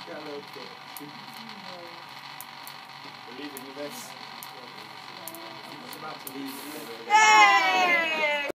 Got a little bit. We're leaving you, miss. I was about to leave.